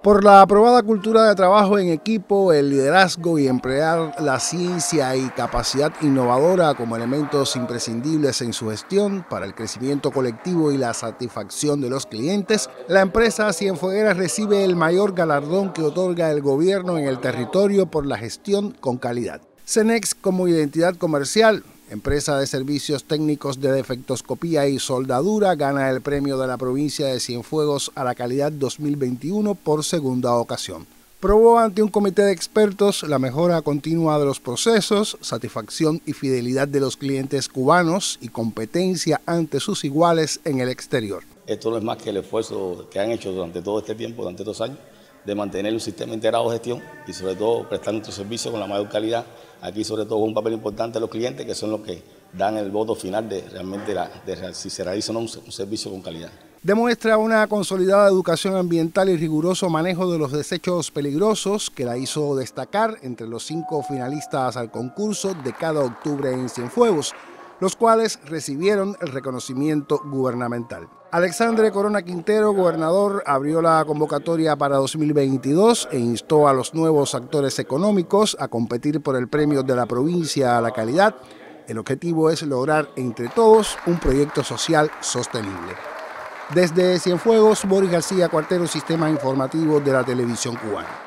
Por la aprobada cultura de trabajo en equipo, el liderazgo y emplear la ciencia y capacidad innovadora como elementos imprescindibles en su gestión para el crecimiento colectivo y la satisfacción de los clientes, la empresa Cienfuegueras recibe el mayor galardón que otorga el gobierno en el territorio por la gestión con calidad. Cenex, como identidad comercial, empresa de servicios técnicos de defectoscopía y soldadura, gana el premio de la provincia de Cienfuegos a la calidad 2021 por segunda ocasión. Probó ante un comité de expertos la mejora continua de los procesos, satisfacción y fidelidad de los clientes cubanos y competencia ante sus iguales en el exterior. Esto no es más que el esfuerzo que han hecho durante todo este tiempo, durante 2 años, de mantener un sistema integrado de gestión y sobre todo prestar nuestro servicio con la mayor calidad. Aquí sobre todo un papel importante de los clientes, que son los que dan el voto final de realmente si se realiza o no un servicio con calidad. Demuestra una consolidada educación ambiental y riguroso manejo de los desechos peligrosos que la hizo destacar entre los 5 finalistas al concurso de cada octubre en Cienfuegos, los cuales recibieron el reconocimiento gubernamental. Alexandre Corona Quintero, gobernador, abrió la convocatoria para 2022 e instó a los nuevos actores económicos a competir por el premio de la provincia a la calidad. El objetivo es lograr entre todos un proyecto social sostenible. Desde Cienfuegos, Boris García Cuartero, Sistema Informativo de la Televisión Cubana.